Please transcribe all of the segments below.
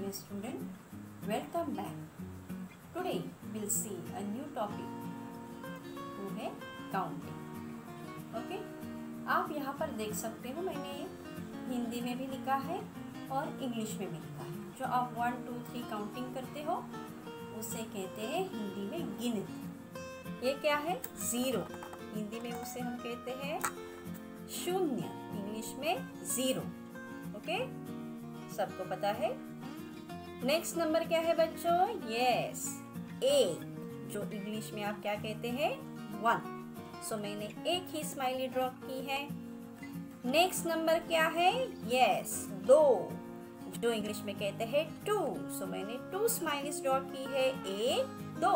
dear student, welcome back. Today we'll see a new topic वो है counting. Okay? आप यहाँ पर देख सकते हो मैंने हिंदी में भी लिखा है और इंग्लिश में भी लिखा है. जो आप 1 2 3 काउंटिंग करते हो उसे कहते हैं हिंदी में गिनती. ये क्या है? ज़ीरो. हिंदी में उसे हम कहते हैं शून्य, इंग्लिश में ज़ीरो. ओके, सबको पता है. नेक्स्ट नंबर क्या है बच्चों? यस, एक, जो इंग्लिश में आप क्या कहते हैं? 1. सो मैंने एक ही स्माइली ड्रॉ की है. नेक्स्ट नंबर क्या है? यस, 2, जो इंग्लिश में कहते हैं 2. सो मैंने 2 स्माइलीज ड्रॉ की है. 1 2.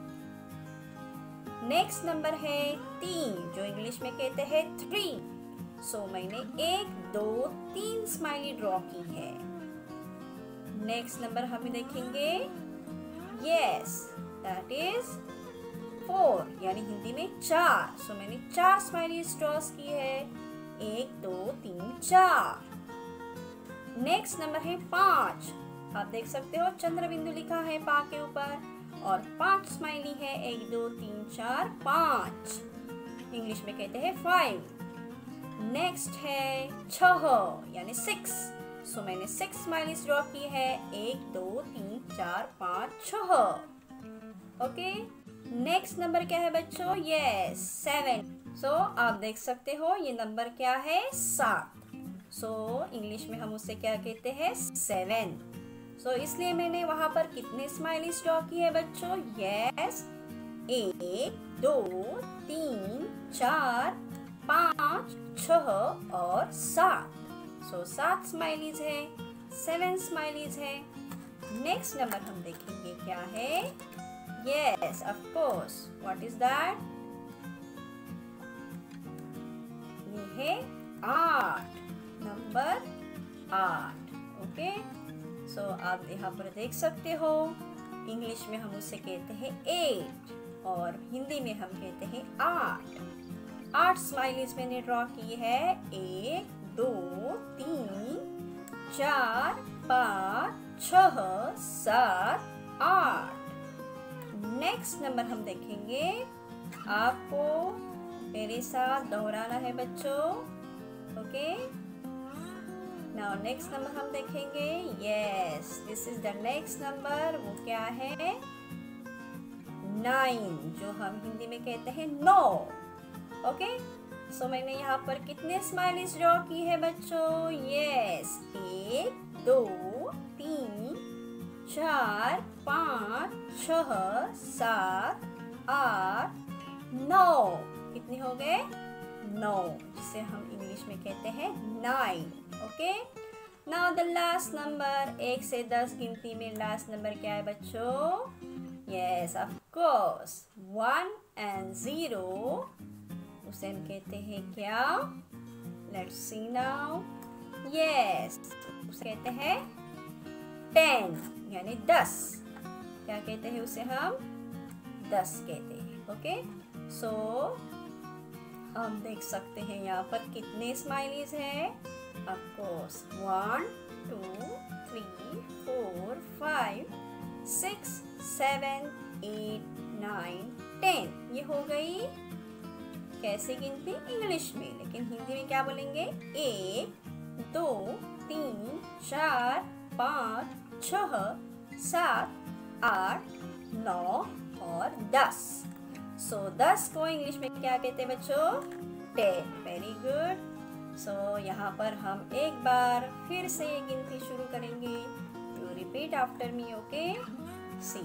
नेक्स्ट नंबर है 3, जो इंग्लिश में कहते हैं 3. सो मैंने 1 2 3 स्माइली ड्रॉ की है. नेक्स्ट नंबर हम देखेंगे. यस, दैट इज 4, यानी हिंदी में 4. सो मैंने 4 स्माइलीज ड्रॉ की है. 1 2 3 4. नेक्स्ट नंबर है 5. आप देख सकते हो चंद्र बिंदु लिखा है पा के ऊपर और 5 स्माइली है. 1 2 3 4 5. इंग्लिश में कहते हैं 5. नेक्स्ट है 6, यानी 6. सो मैंने 6 स्माइलीज ड्रॉ की है. 1 2 3 4 5 6. ओके, नेक्स्ट नंबर क्या है बच्चों? यस, 7. सो आप देख सकते हो ये नंबर क्या है? 7. सो इंग्लिश में हम उसे क्या कहते हैं? 7. सो इसलिए मैंने वहां पर कितने स्माइलीज ड्रॉ की है बच्चों? यस, 1 2 3 4 5 6 और 7. सो 7 स्माइलीज है, 7 स्माइलीज है. नेक्स्ट नंबर हम देखेंगे क्या है. Yes, of course, what is that? ये है 8, नंबर 8. ओके, सो आप यहाँ पर देख सकते हो इंग्लिश में हम उसे कहते हैं 8 और हिंदी में हम कहते हैं 8. 8 स्माइलीज मैंने ड्रॉ की है. 1 2 3 4 5 6 7 8. नेक्स्ट नंबर हम देखेंगे. आपको मेरे साथ दोहराना है बच्चों. ओके, नाउ नेक्स्ट नंबर हम देखेंगे. Yes, this is the next number. वो क्या है? 9, जो हम हिंदी में कहते हैं 9. ओके, सो मैंने यहाँ पर कितने स्माइलीज ड्रॉ की है बच्चों? यस, 1 2 3 4 5 6 7 8 9. कितने हो गए? 9, जिसे हम इंग्लिश में कहते हैं 9. Okay, now the last number. 1 से 10 गिनती में लास्ट नंबर क्या है बच्चों? Yes, of course, 1 and 0. उसे हम कहते हैं क्या? Let's see now. यस, उसे कहते हैं 10, यानी 10. क्या कहते हैं उसे? हम 10 कहते हैं. ओके, सो हम देख सकते हैं यहाँ पर कितने स्माइलीज है. Of course 1 2 3 4 5 6 7 8 9 10. ये हो गई कैसे गिनती? इंग्लिश में. लेकिन हिंदी में क्या बोलेंगे? 1 2 3 4 5 6 7 8 9 और 10. सो 10 को इंग्लिश में क्या कहते हैं बच्चों? 10. Very good. सो यहाँ पर हम एक बार फिर से ये गिनती शुरू करेंगे. You repeat after me. Okay, see.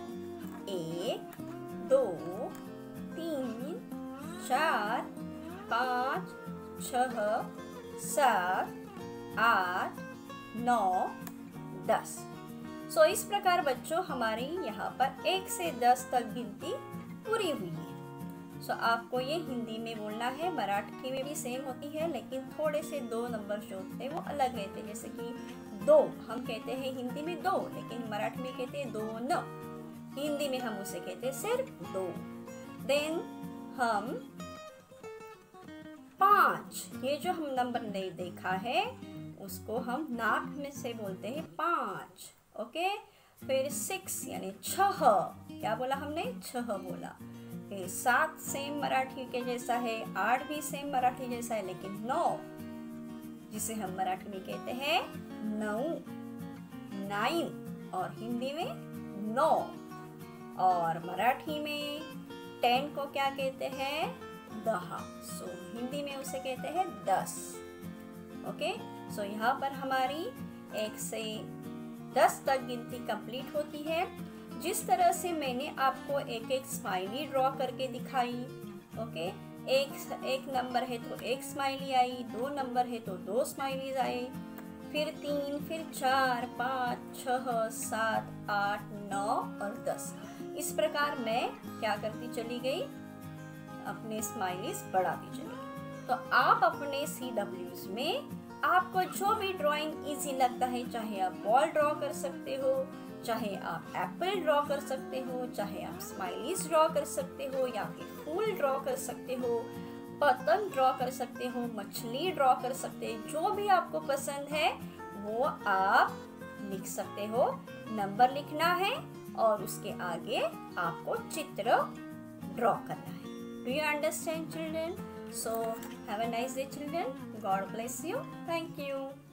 1 2 3 4 5 6 7 8 9 10. So इस प्रकार बच्चों हमारी यहाँ पर 1 से 10 तक गिनती पूरी हुई है. सो आपको ये हिंदी में बोलना है. मराठी में भी सेम होती है, लेकिन थोड़े से 2 नंबर जो होते हैं वो अलग रहते हैं. जैसे कि 2 हम कहते हैं हिंदी में 2, लेकिन मराठी में कहते हैं 2 न. हिंदी में हम उसे कहते हैं सिर्फ 2. देन हम 5, ये जो हम नंबर नहीं देखा है उसको हम नाक में से बोलते हैं 5. ओके। फिर 6 यानी 6, क्या बोला हमने? 6 बोला। फिर 7 सेम मराठी के जैसा है, 8 भी सेम मराठी जैसा है, लेकिन 9 जिसे हम मराठी में कहते हैं 9, 9 और हिंदी में 9। और मराठी में 10 को क्या कहते हैं? 10। सो हिंदी में उसे कहते हैं 10। ओके, सो यहाँ पर हमारी 1 से 10 तक गिनती कंप्लीट होती है। जिस तरह से मैंने आपको एक एक स्माइली ड्रॉ करके दिखाई। ओके, एक नंबर है तो 1 स्माइली आई, 2 नंबर है तो 2 स्माइलीज आए, फिर 3, फिर 4, 5, 6, 7, 8, 9 और 10। इस प्रकार मैं क्या करती चली गई? अपने स्माइलीज बढ़ाती चली गई। तो आप अपने CWs में आपको जो भी ड्राइंग इजी लगता है, चाहे आप बॉल ड्रॉ कर सकते हो, चाहे आप एप्पल ड्रॉ कर सकते हो, चाहे आप स्माइलीज ड्रॉ कर सकते हो, या फिर फूल ड्रॉ कर सकते हो, पतंग ड्रॉ कर सकते हो, मछली ड्रॉ कर सकते हो, जो भी आपको पसंद है वो आप लिख सकते हो। नंबर लिखना है और उसके आगे आपको चित्र ड्रॉ करना है। Do you understand children? So have a nice day children. God bless you. Thank you.